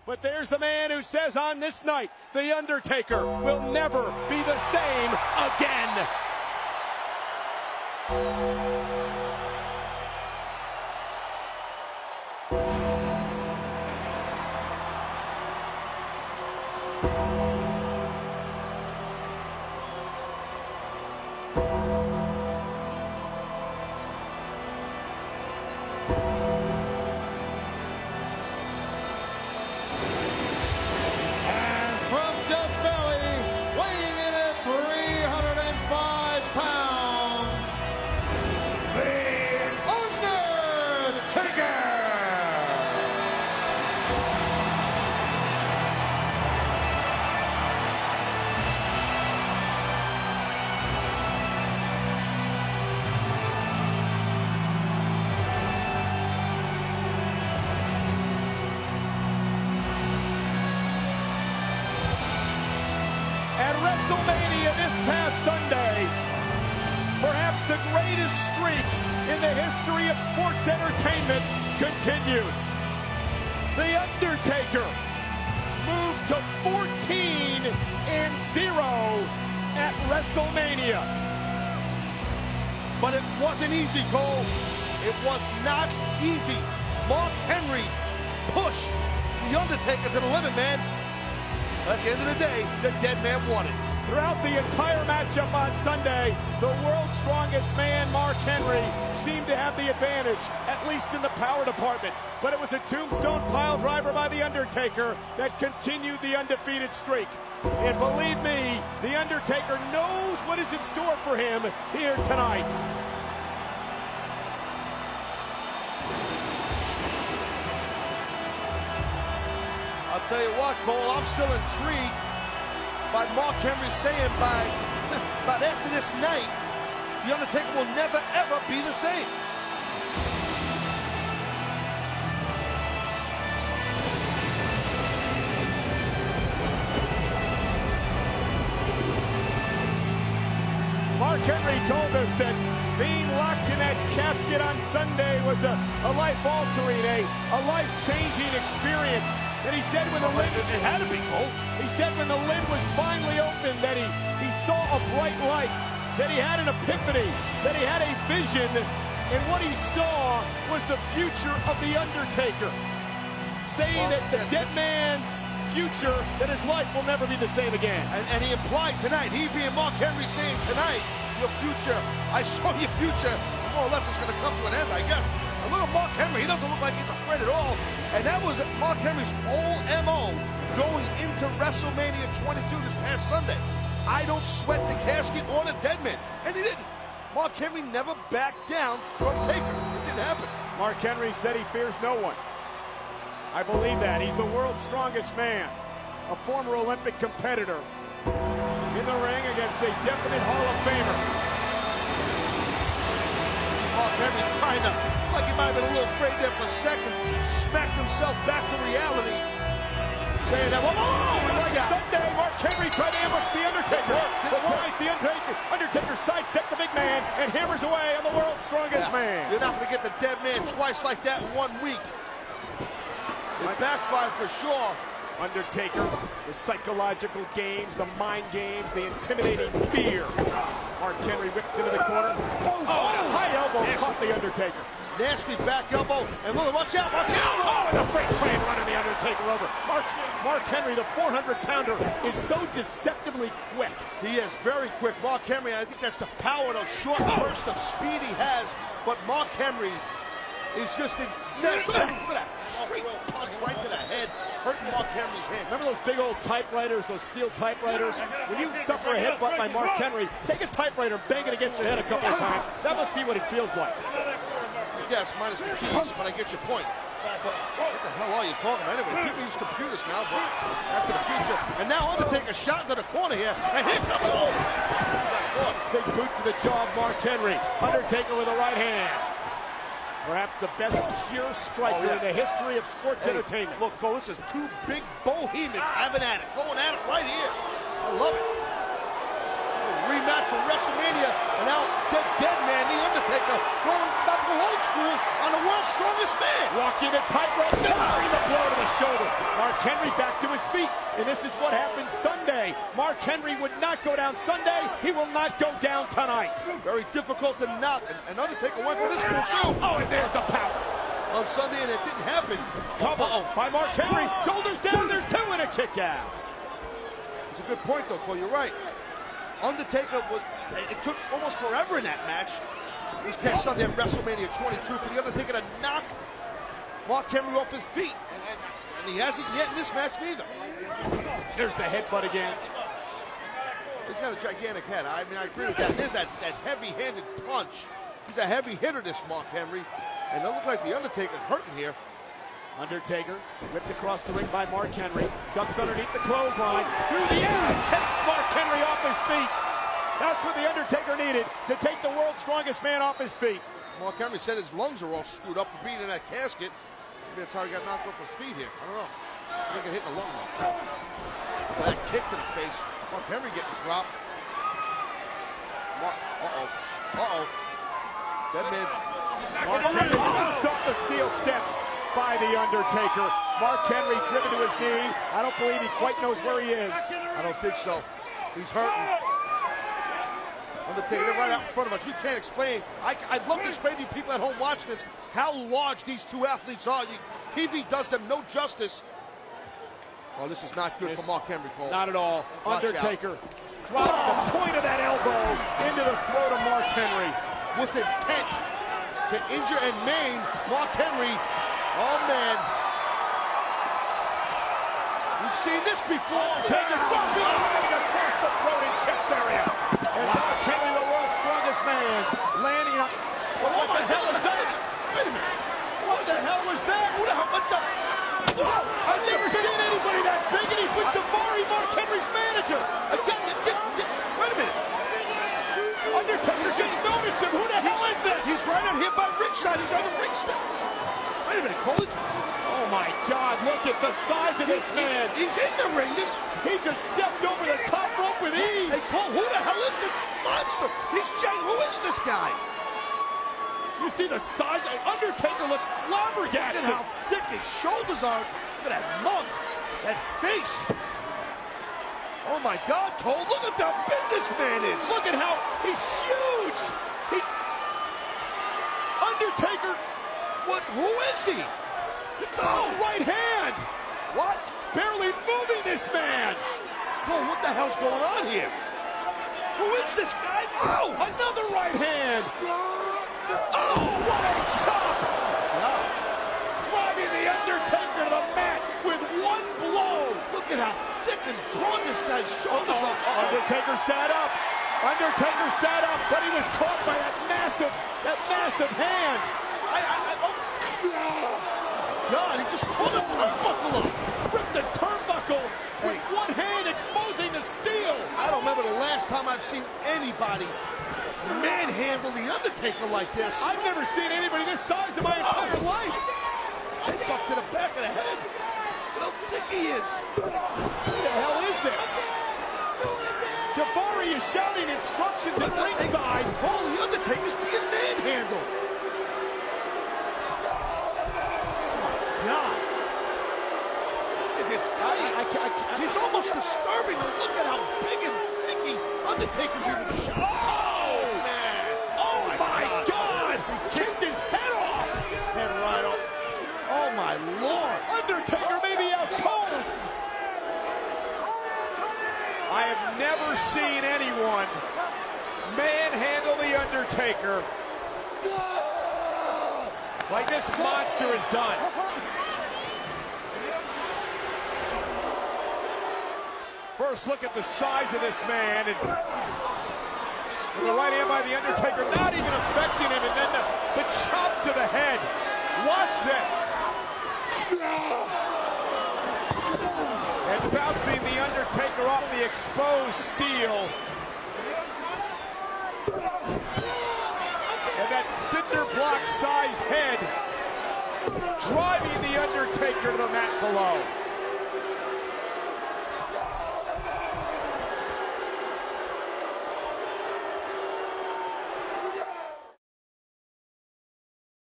But there's the man who says on this night, The Undertaker will never be the same again. At WrestleMania this past Sunday, perhaps the greatest streak in the history of sports entertainment continued. The Undertaker moved to 14-0 at WrestleMania. But it wasn't easy, Cole. It was not easy. Mark Henry pushed The Undertaker to the limit, man. At the end of the day, the dead man won it. Throughout the entire matchup on Sunday, the world's strongest man, Mark Henry, seemed to have the advantage, at least in the power department. But it was a tombstone pile driver by The Undertaker that continued the undefeated streak. And believe me, The Undertaker knows what is in store for him here tonight. I'll tell you what, Cole, I'm still intrigued by Mark Henry saying by after this night, The Undertaker will never, ever be the same. Mark Henry told us that being locked in that casket on Sunday was a life-altering, a life-changing experience. And he said when the lid, it had to be, Cole. He said when the lid was finally opened that he saw a bright light, that he had an epiphany, that he had a vision, and what he saw was the future of The Undertaker. Saying that the dead man's future, that his life will never be the same again. And he implied tonight, he being Mark Henry saying tonight, your future, I saw your future, more or less it's going to come to an end, I guess. And look at Mark Henry, he doesn't look like he's afraid at all. And that was Mark Henry's whole MO going into WrestleMania 22 this past Sunday. I don't sweat the casket or the dead man. And he didn't. Mark Henry never backed down from Taker. It didn't happen. Mark Henry said he fears no one. I believe that. He's the world's strongest man, a former Olympic competitor, in the ring against a definite Hall of Famer. Mark Henry trying to, like he might have been a little afraid there for a second, smacked himself back to reality. Saying that, like Sunday, Mark Henry tried to ambush The Undertaker. But tonight, The Undertaker sidestepped the big man and hammers away on the world's strongest man. You're not going to get the dead man twice like that in 1 week. It backfired for sure. Undertaker, the psychological games, the mind games, the intimidating fear. Mark Henry whipped into the corner. Oh, and a high elbow caught The Undertaker. Nasty back elbow, and look, watch out, watch out! Oh, and a freight train running The Undertaker over. Mark Henry, the 400-pounder, is so deceptively quick. He is very quick. Mark Henry, I think that's the power, those short bursts of speed he has. But Mark Henry is just insane. Look at that straight punch right to the head, hurting Mark Henry's hand. Remember those big old typewriters, those steel typewriters? When you suffer a headbutt by Mark Henry, take a typewriter and bang it against your head a couple of times. That must be what it feels like. Yes, minus the keys, but I get your point. But what the hell are you talking about? Anyway, people use computers now, but after the future. And now Undertaker shot into the corner here, and here comes big boot to the jaw of Mark Henry. Undertaker with a right hand. Perhaps the best pure striker in the history of sports entertainment. Look, Cole, this is two big bohemians having at it, going at it right here. I love it. Rematch from WrestleMania, and now the dead man, The Undertaker, going back to old school on the world's strongest man. Walking the tightrope, delivering the blow to the shoulder. Mark Mark Henry back to his feet, and this is what happened Sunday. Mark Henry would not go down Sunday. He will not go down tonight. Very difficult to knock, and Undertaker went for this move too. Oh, and there's the power. On Sunday, and it didn't happen. Cover by Mark Henry. Shoulders down, there's two and a kick out. It's a good point, though, Cole. You're right. Undertaker it took almost forever in that match. This past Sunday at WrestleMania 22 for the Undertaker to knock Mark Henry off his feet. And he hasn't yet in this match neither. There's the headbutt again. He's got a gigantic head. I mean, I agree with that. And there's that heavy-handed punch. He's a heavy hitter, this Mark Henry. And it looks like the Undertaker's hurting here. Undertaker whipped across the ring by Mark Henry. Ducks underneath the clothesline. Through the air. Takes Mark Henry off his feet. That's what the Undertaker needed, to take the world's strongest man off his feet. Mark Henry said his lungs are all screwed up for being in that casket. Maybe that's how he got knocked off his feet here. I don't know. I think it hit the lung though. That kick to the face. Mark Henry getting dropped. That man. Mark Henry comes off the steel steps by the Undertaker. Mark Henry driven to his knee. I don't believe he quite knows where he is. I don't think so. He's hurting. Undertaker, they're right out in front of us. You can't explain. I'd love to explain to you people at home watching this how large these two athletes are. TV does them no justice. Oh, this is not good for Mark Henry, Cole. Not at all. Undertaker dropped the point of that elbow into the throat of Mark Henry. With intent to injure and maim Mark Henry. Oh, man. We've seen this before. Taker dropping across the throat and chest area. And Mark Henry, the world's strongest man, landing up. Well, what the hell was that? Wait a minute. What the hell was that? Who the hell? What the? I've never seen anybody that big, and he's with Davari, Mark Henry's manager. Wait a minute. Undertaker just noticed him. Who the hell is this? He's right out here by ringside. He's on the ring step. Wait a minute, Cole. Oh my God! Look at the size of this man. He's in the ring. He just stepped over the top rope with ease. Hey, Cole, who the hell is this monster? He's Jay. Who is this guy? You see the size? Undertaker looks flabbergasted. Look at how thick his shoulders are. Look at that mug, that face. Oh my God, Cole! Look at how big this man is. Look at how he's huge. Undertaker. What? Who is he? Oh, right hand. What? Barely moving this man. Cole, what the hell's going on here? Who is this guy? Oh, another right hand. Oh, what a chop. Yeah. Driving the Undertaker to the mat with one blow. Look at how thick and broad this guy's shoulders are. Undertaker sat up. Undertaker sat up, but he was caught by that massive hand. God, he just tore the turnbuckle up. Ripped the turnbuckle with one hand, exposing the steel. I don't remember the last time I've seen anybody manhandle the Undertaker like this. I've never seen anybody this size in my entire life. Headbutt to the back of the head. Look how thick he is. Who the hell is this? Davari is shouting instructions at ringside. Cole, the Undertaker's being manhandled. God. Look at this guy. He's almost disturbing. Look at how big and thick Undertaker's even. Oh, man. Oh, my God. He kicked his head off. His head right off. Oh, my Lord. Undertaker may be out cold. I have never seen anyone manhandle the Undertaker like this monster has done. First look at the size of this man, and the right hand by the Undertaker not even affecting him, and then the chop to the head. Watch this. And bouncing the Undertaker off the exposed steel. And that cinder block sized head driving the Undertaker to the mat below.